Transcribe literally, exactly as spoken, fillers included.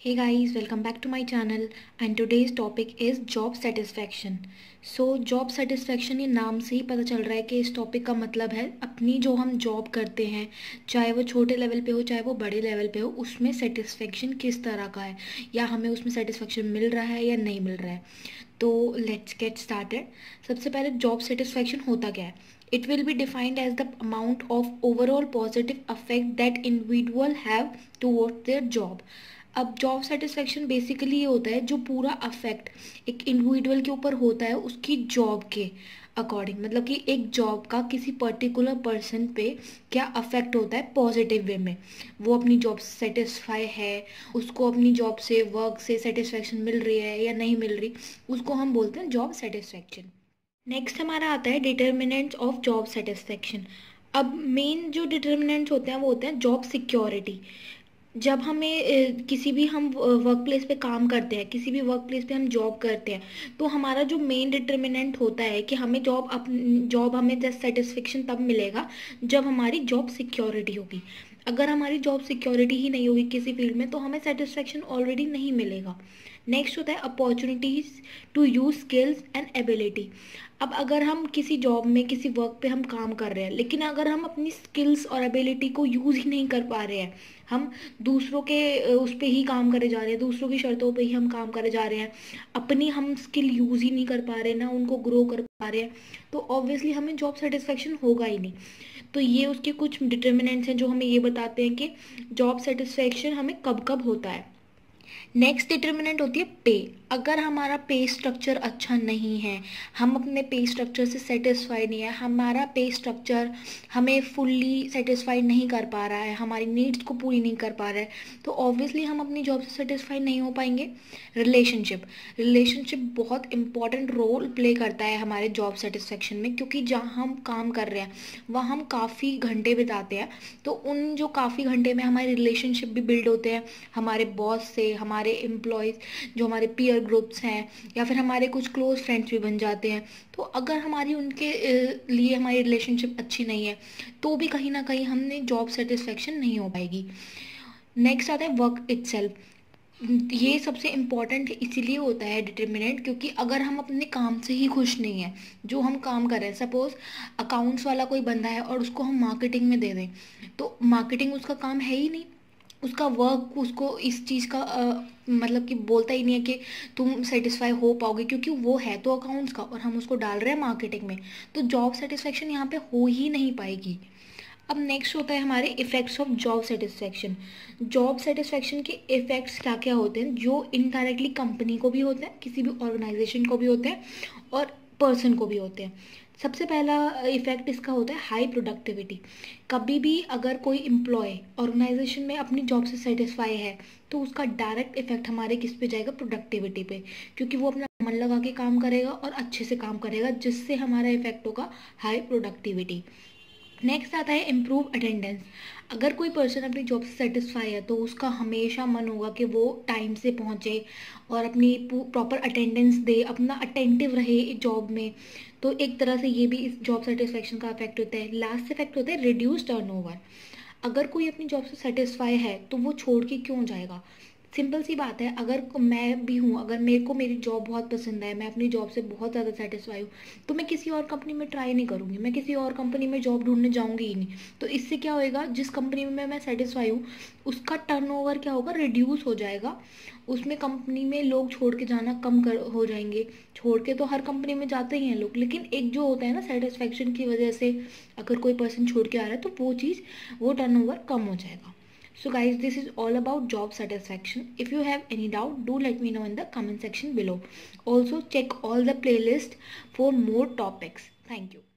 Hey guys, welcome back to my channel and today's topic is job satisfaction. So job satisfaction ये नाम से ही पता चल रहा है कि इस टॉपिक का मतलब है अपनी जो हम जॉब करते हैं, चाहे वो छोटे लेवल पे हो चाहे वो बड़े लेवल पे हो, उसमें सेटिस्फेक्शन किस तरह का है या हमें उसमें सेटिस्फेक्शन मिल रहा है या नहीं मिल रहा है। तो लेट्स गेट स्टार्टेड। सबसे पहले जॉब सेटिस्फेक्शन होता क्या है? It will be defined as the amount of overall positive effect that individual have towards their job. अब जॉब सेटिस्फेक्शन बेसिकली ये होता है जो पूरा अफेक्ट एक इंडिविजुअल के ऊपर होता है उसकी जॉब के अकॉर्डिंग, मतलब कि एक जॉब का किसी पर्टिकुलर पर्सन पे क्या अफेक्ट होता है पॉजिटिव वे में। वो अपनी जॉब से सेटिस्फाई है, उसको अपनी जॉब से वर्क से सेटिस्फेक्शन मिल रही है या नहीं मिल रही, उसको हम बोलते हैं जॉब सेटिस्फेक्शन। नेक्स्ट हमारा आता है डिटर्मिनेंट्स ऑफ जॉब सेटिस्फेक्शन। अब मेन जो डिटर्मिनेंट्स होते हैं वो होते हैं जॉब सिक्योरिटी। जब हमें किसी भी हम वर्क प्लेस पे काम करते हैं, किसी भी वर्क प्लेस पे हम जॉब करते हैं, तो हमारा जो मेन डिटर्मिनेंट होता है कि हमें जॉब अप जॉब हमें जस्ट सेटिस्फेक्शन तब मिलेगा जब हमारी जॉब सिक्योरिटी होगी। अगर हमारी जॉब सिक्योरिटी ही नहीं होगी किसी फील्ड में तो हमें सेटिस्फेक्शन ऑलरेडी नहीं मिलेगा। नेक्स्ट होता है opportunities to use skills and ability. अब अगर हम किसी जॉब में किसी वर्क पे हम काम कर रहे हैं लेकिन अगर हम अपनी स्किल्स और एबिलिटी को यूज़ ही नहीं कर पा रहे हैं, हम दूसरों के उस पर ही काम करे जा रहे हैं, दूसरों की शर्तों पे ही हम काम करे जा रहे हैं, अपनी हम स्किल यूज़ ही नहीं कर पा रहे, ना उनको ग्रो कर पा रहे हैं, तो ऑब्वियसली हमें जॉब सेटिस्फेक्शन होगा ही नहीं। तो ये उसके कुछ डिटर्मिनेंट्स हैं जो हमें ये बताते हैं कि जॉब सेटिस्फेक्शन हमें कब कब होता है। नेक्स्ट डिटर्मिनेंट होती है पे। अगर हमारा पे स्ट्रक्चर अच्छा नहीं है, हम अपने पे स्ट्रक्चर से सेटिस्फाइड नहीं है, हमारा पे स्ट्रक्चर हमें फुल्ली सेटिस्फाइड नहीं कर पा रहा है, हमारी नीड्स को पूरी नहीं कर पा रहा है, तो ऑब्वियसली हम अपनी जॉब से सेटिस्फाइड नहीं हो पाएंगे। रिलेशनशिप रिलेशनशिप बहुत इंपॉर्टेंट रोल प्ले करता है हमारे जॉब सेटिस्फेक्शन में, क्योंकि जहाँ हम काम कर रहे हैं वहाँ हम काफ़ी घंटे बिताते हैं, तो उन जो काफ़ी घंटे में हमारे रिलेशनशिप भी बिल्ड होते हैं हमारे बॉस से, हमारे एम्प्लॉयज़ जो हमारे पीयर ग्रुप्स हैं, या फिर हमारे कुछ क्लोज फ्रेंड्स भी बन जाते हैं। तो अगर हमारी उनके लिए हमारी रिलेशनशिप अच्छी नहीं है तो भी कहीं ना कहीं हमने जॉब सेटिस्फेक्शन नहीं हो पाएगी। नेक्स्ट आता है वर्क इटसेल्फ। ये सबसे इम्पॉर्टेंट इसीलिए होता है डिटर्मिनेंट क्योंकि अगर हम अपने काम से ही खुश नहीं हैं, जो हम काम कर रहे हैं, सपोज अकाउंट्स वाला कोई बंदा है और उसको हम मार्केटिंग में दे दें, तो मार्केटिंग उसका काम है ही नहीं, उसका वर्क उसको इस चीज़ का आ, मतलब कि बोलता ही नहीं है कि तुम सेटिस्फाई हो पाओगे, क्योंकि वो है तो अकाउंट्स का और हम उसको डाल रहे हैं मार्केटिंग में, तो जॉब सेटिस्फेक्शन यहाँ पे हो ही नहीं पाएगी। अब नेक्स्ट होता है हमारे effects of job satisfaction. Job satisfaction के इफ़ेक्ट्स क्या क्या होते हैं जो इनडायरेक्टली कंपनी को भी होते हैं, किसी भी ऑर्गेनाइजेशन को भी होते हैं और पर्सन को भी होते हैं। सबसे पहला इफेक्ट इसका होता है हाई प्रोडक्टिविटी। कभी भी अगर कोई एम्प्लॉय ऑर्गेनाइजेशन में अपनी जॉब से सेटिस्फाई है तो उसका डायरेक्ट इफेक्ट हमारे किस पे जाएगा? प्रोडक्टिविटी पे, क्योंकि वो अपना मन लगा के काम करेगा और अच्छे से काम करेगा, जिससे हमारा इफेक्ट होगा हाई प्रोडक्टिविटी। नेक्स्ट आता है इम्प्रूव अटेंडेंस। अगर कोई पर्सन अपनी जॉब से सेटिस्फाई है तो उसका हमेशा मन होगा कि वो टाइम से पहुंचे और अपनी प्रॉपर अटेंडेंस दे, अपना अटेंटिव रहे जॉब में, तो एक तरह से ये भी इस जॉब सेटिस्फेक्शन का इफेक्ट होता है। लास्ट इफेक्ट होता है रिड्यूस टर्नओवर। अगर कोई अपनी जॉब से सेटिस्फाई है तो वो छोड़ के क्यों जाएगा? सिंपल सी बात है, अगर मैं भी हूँ, अगर मेरे को मेरी जॉब बहुत पसंद है, मैं अपनी जॉब से बहुत ज़्यादा सेटिस्फाई हूँ, तो मैं किसी और कंपनी में ट्राई नहीं करूँगी, मैं किसी और कंपनी में जॉब ढूंढने जाऊँगी ही नहीं। तो इससे क्या होएगा, जिस कंपनी में मैं सेटिस्फाई हूँ उसका टर्नओवर क्या होगा? रिड्यूस हो जाएगा। उसमें कंपनी में लोग छोड़ के जाना कम कर हो जाएंगे। छोड़ के तो हर कंपनी में जाते ही हैं लोग, लेकिन एक जो होता है ना सेटिस्फेक्शन की वजह से अगर कोई पर्सन छोड़ के आ रहा है तो वो चीज़ वो टर्नओवर कम हो जाएगा। So guys, this is all about job satisfaction. If you have any doubt, do let me know in the comment section below. Also check all the playlist for more topics. Thank you.